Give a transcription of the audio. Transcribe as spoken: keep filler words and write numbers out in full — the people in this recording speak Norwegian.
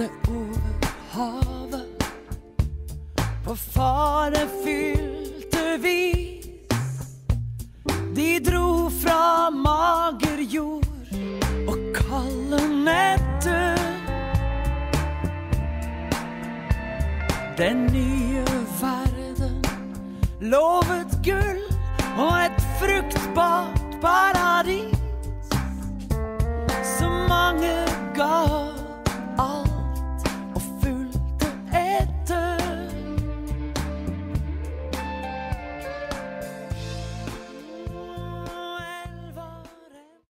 reiste over havet på farefylte vis. De dro fra mager jord og kalde netter. Den nye verden lovet gull og et fruktbart paradis. Så mange gav